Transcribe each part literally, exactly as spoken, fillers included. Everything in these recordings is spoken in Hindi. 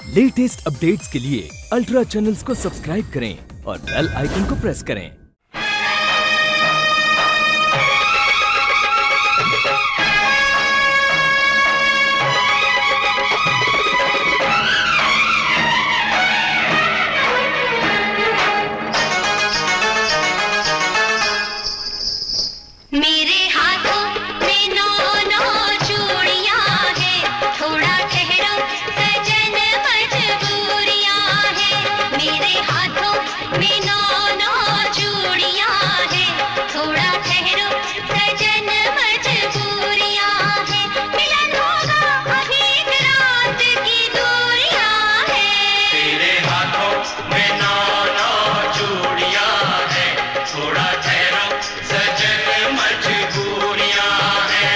लेटेस्ट अपडेट्स के लिए अल्ट्रा चैनल्स को सब्सक्राइब करें और बेल आइकन को प्रेस करें। मेरे हाथों में नौ नौ चूड़ियां हैं, थोड़ा ठहरो सजन मजबूरियां हैं। मेरे हाथों में नौ नौ चूड़ियां हैं, थोड़ा ठहरो सजन मजबूरियां हैं। मिलन होगा अभी एक रात की दूरियां हैं। तेरे हाथों में नौ नौ चूड़ियां हैं, थोड़ा ठहरो सजन मजबूरियां हैं।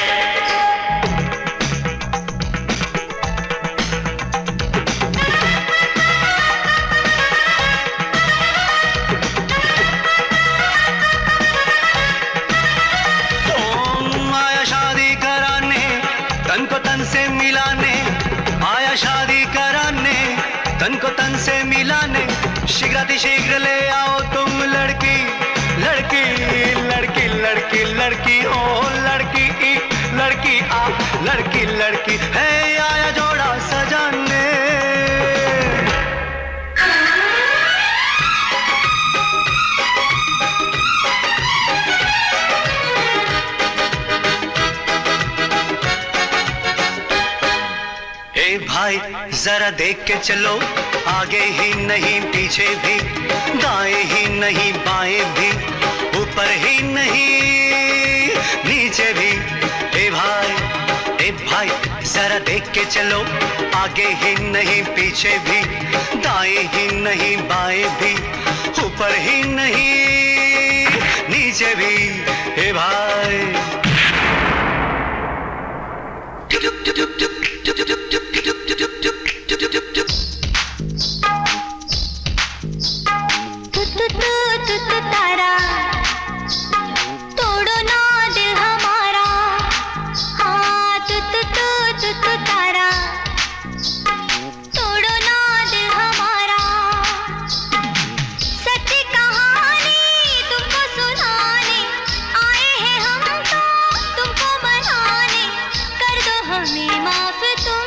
तुम आया शादी कराने, तन को तन से मिलाने, आया शादी कराने, तन को तन से मिलाने। शीघ्र शीघ्र ले आओ तुम लड़की लड़की लड़की लड़की लड़की हो लड़की ई लड़की आ लड़की लड़की है आया जोड़ा सजाने। ए भाई जरा देख के चलो, आगे ही नहीं पीछे भी, दाएं ही नहीं बाएं भी, ऊपर ही नहीं नीचे भी। ए भाई ए भाई जरा देख के चलो, आगे ही नहीं पीछे भी, दाएं ही नहीं बाएं भी, ऊपर ही नहीं नीचे भी। ए भाई तू तू तू तू तू तारा, तोड़ो ना दिल हमारा। हाँ तू तू तू तू तू तारा, तोड़ो ना दिल हमारा। सच्ची कहानी तुमको सुनाने आए हैं हम तो, तुमको मनाने। कर दो हमें माफ तुम।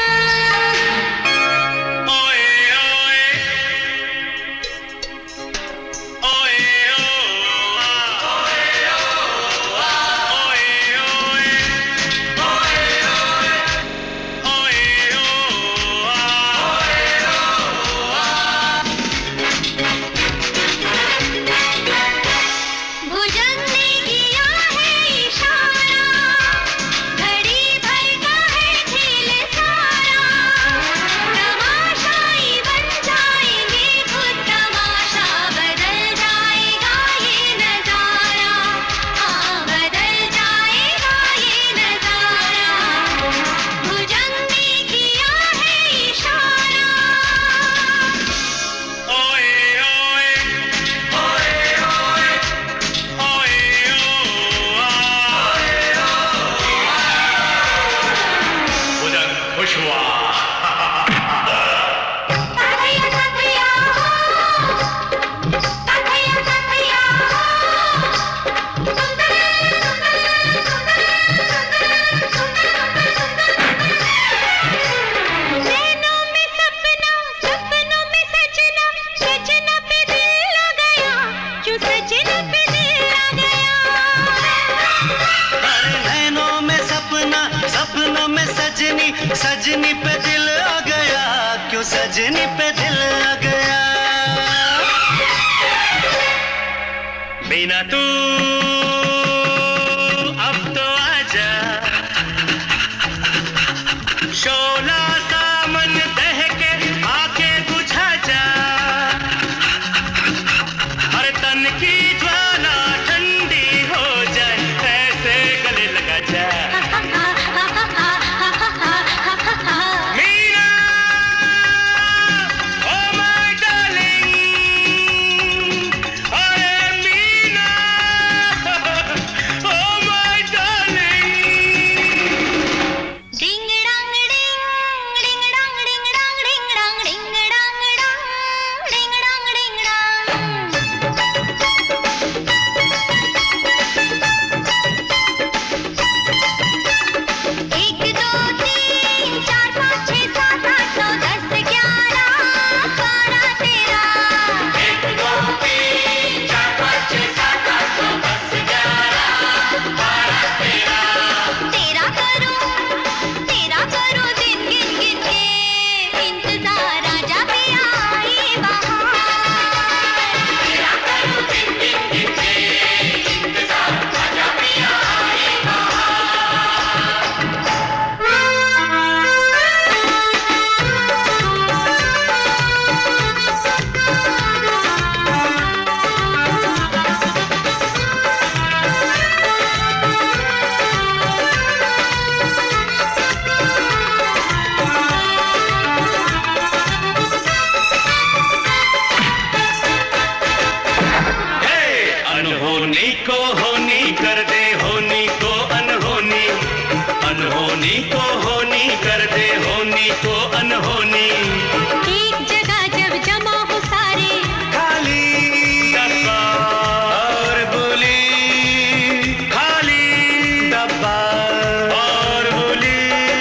भुजंग ने किया है इशारा, घड़ी भर का है खेल सारा। तमाशाई बन जाएंगे खुद, तमाशा बदल जाएगा ये नजारा। हाँ बदल जाएगा ये नजारा। भुजंग ने किया है इशारा। खुश हुआ तथैया तथैया हो, तथैया तथैया हो। सुंदर नैनों में सपना, सपनों में सजना, सजना पे दिल लग गया, क्यों सजना पे दिल लग गया। अरे नैनों में सपना, सपनों में सजनी, सजनी पे दिल आ गया, क्यों सजनी पे दिल आ गया। बिना तू अब तो आजा, शोला सा मन दहके आके बुझा जा। हर तन की ज्वाला ठंडी हो जाए, ऐसे गले लगा जा। मीरा, oh my darling, अरे मीरा, oh my darling। डिंग डांग डिंग, डिंग डांग डिंग डांग। होनी तो अनहोनी, एक जगह जब जमा हो सारे, खाली डब्बा और बोली, खाली डब्बा और बोली।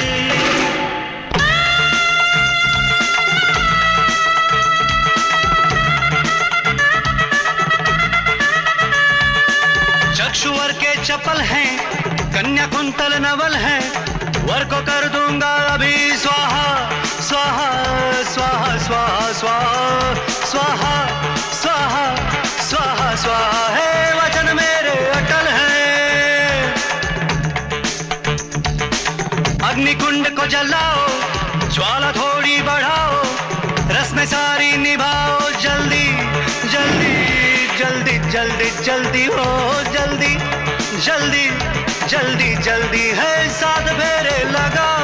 चक्षुवर के चपल हैं, कन्या कुंतल नवल है, वर को कर दूंगा अभी स्वाहा स्वाहा स्वाहा स्वाहा स्वाहा स्वाहा स्वाहा स्वाहा स्वाहा है वचन मेरे अटल है। अग्निकुंड को जलाओ, ज्वाला थोड़ी बढ़ाओ, रस में सारी निभाओ, जल्दी जल्दी जल्दी जल्दी जल्दी हो, जल्दी जल्दी जल्दी जल्दी है, साथ फेरे लगाओ।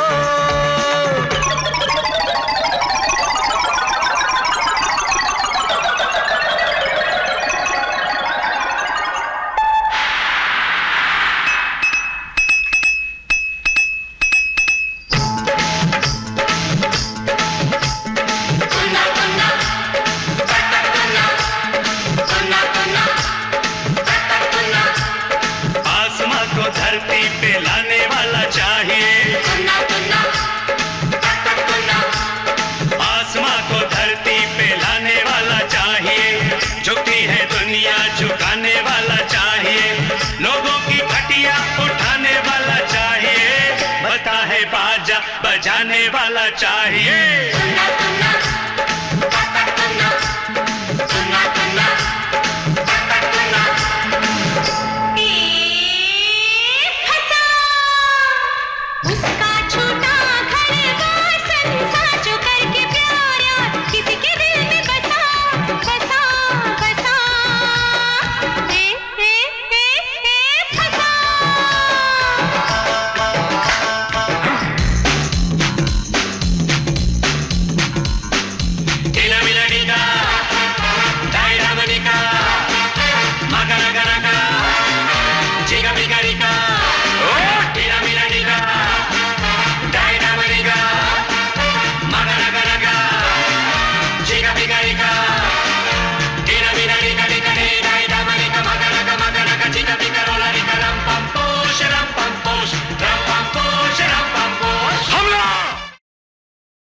धरती पे लाने वाला चाहिए, आसमां को धरती पे लाने वाला चाहिए, झुकती है दुनिया झुकाने वाला चाहिए, लोगों की खटिया उठाने वाला चाहिए, बता है बाजा बजाने वाला चाहिए।